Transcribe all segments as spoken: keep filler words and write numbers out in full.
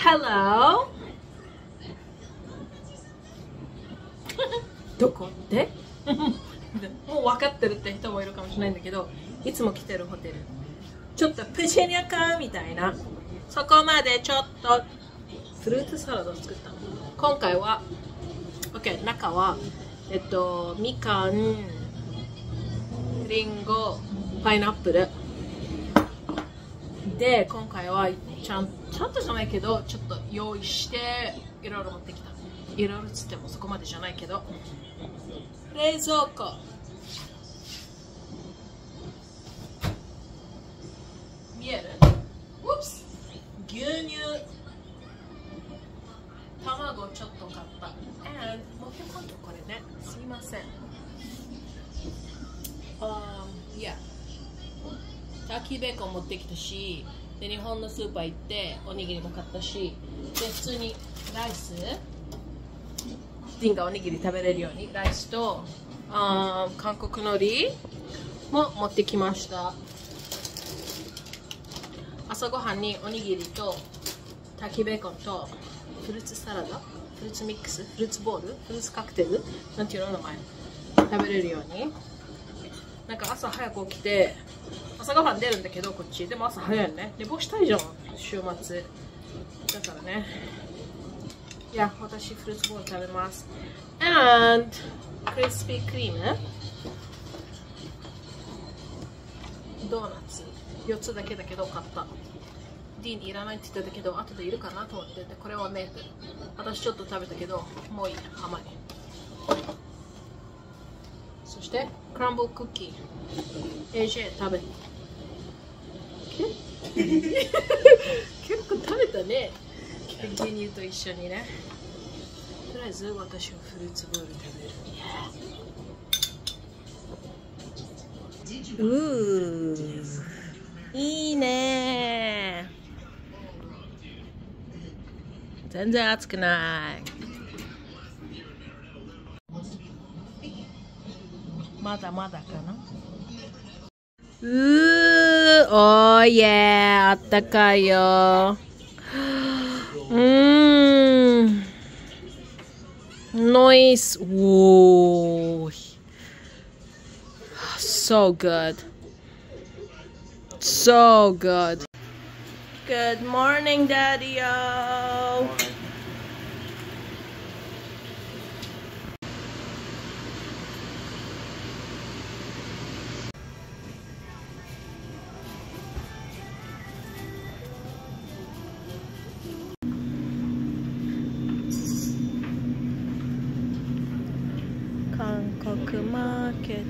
Hello どこってもう分かってるって人もいるかもしれないんだけど、いつも来てるホテル。ちょっとプチェニャカみたいな。そこまでちょっとフルーツサラダを作った。今回は OK、 中はえっとみかん、リンゴ、パイナップルで、今回はちゃんちゃんとじゃないけどちょっと用意していろいろ持ってきた。いろいろつってもそこまでじゃないけど、冷蔵庫、見える？ Whoops! 牛乳、卵ちょっと買った。And 持ってこんとこれね、すいません。Um, yeah. ターキーベーコン持ってきたし、で日本のスーパー行っておにぎりも買ったし、で普通にライス、ディンがおにぎり食べれるようにライスとあ韓国海苔も持ってきました。朝ごはんにおにぎりとターキーベーコンとフルーツサラダ、フルーツミックス、フルーツボール、フルーツカクテル、なんていうの名前、食べれるように。なんか朝早く起きて朝ごはん出るんだけど、こっちでも朝早いね。寝坊したいじゃん、週末だからね。いや、私フルーツボール食べます。 And クリスピークリーム、ドーナツよっつだけだけど買った。ディーンいらないって言ってたけど後でいるかなと思ってて、これはメープル。私ちょっと食べたけどもういい、甘い。そしてクランブルクッキー エージェー 食べ結構食べたね、牛乳と一緒にね。とりあえず私はフルーツボール食べる。うー、いいね。全然熱くない。まだまだかな。うー、おーいえ、あったかいよ。うーん。ノイス。おー。So good. So good. Good morning, Daddy-o. Hankook Market.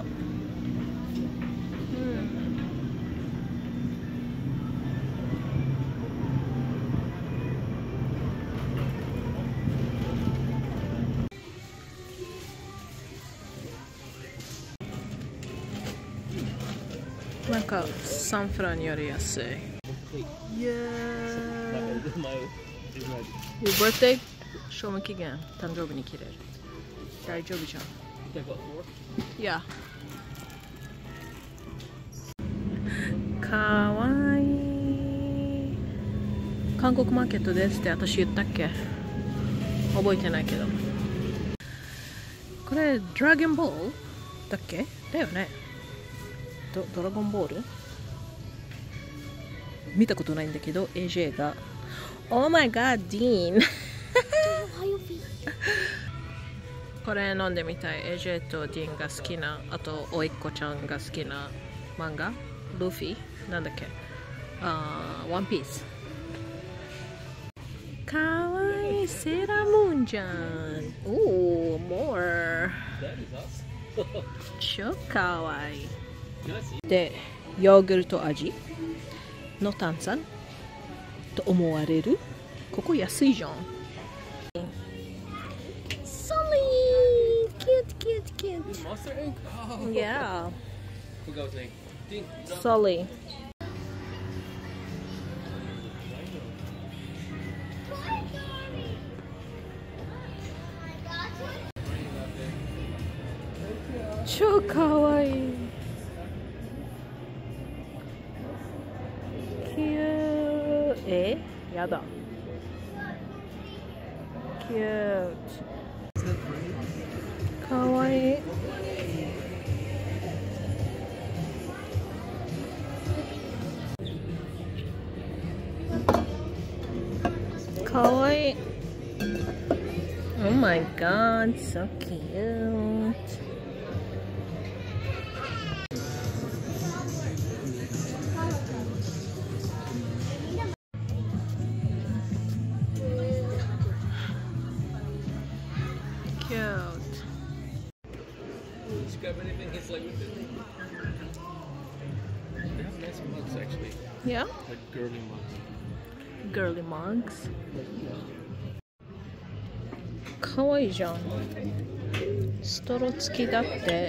Like a sunflowerより安い。Yeah. Your birthday? 賞味期限、誕生日に切れる。大丈夫じゃん。Yeah. かわいい。韓国マーケットですって私言ったっけ？覚えてないけど。これドラゴンボールだっけ？だよね。ド, ドラゴンボール見たことないんだけど、 エージェー が Oh my god, Dean これ飲んでみたい。 エージェー と Dean が好きな、あとおいっ子ちゃんが好きな漫画、ルフィなんだっけ、あー、ワンピース。かわいい、セーラームーンじゃん。おー、more 超かわいい。で、ヨーグルト味の炭酸と思われる。ここ安いじゃん。ソリー、キュートキュートキュート。Monster Inc? Oh. Yeah. Forgot his name. Ding. Sully. So kawaii. Cute. え、やだ。 Cute. かわいい。かわいい。Oh my god, so cute. Cute. Grab anything hits like with it. They have nice mugs actually. Yeah? Like girly mugs. Girly mugs. かわいいじゃん。ストロー付きだって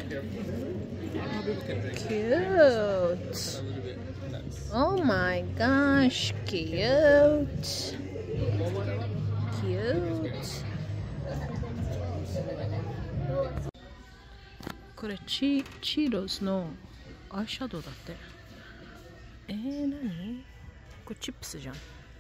。Cute. Oh my gosh, cute. Cute. これチ、チーロズのアイシャドウだって。えー、何？これチップスじゃん。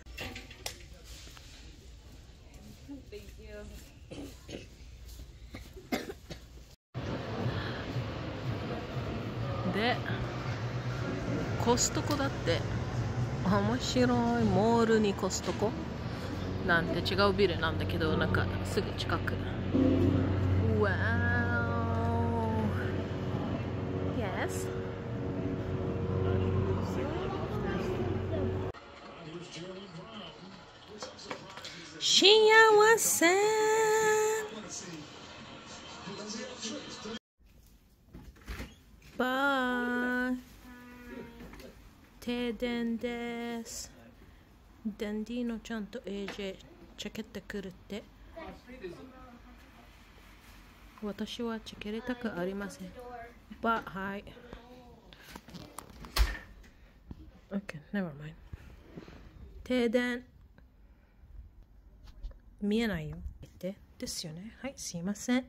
で、コストコだって。面白い。モールにコストコなんて違うビルなんだけど、なんかすぐ近く。わー。Yes. 幸せ。バイ。停電です。ダンディーノちゃんと エージェー チェケってくるって。私はチェケれたくありません。ば、はい。Okay, never mind. 停電。見えないよ。ってですよね。はい、すいません。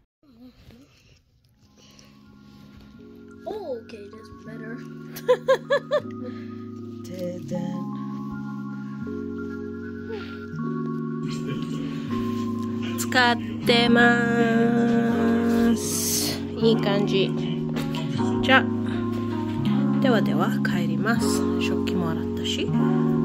Oh, okay, that's better. 停電。使ってます。いい感じ。じゃあ、ではでは帰ります。食器も洗ったし。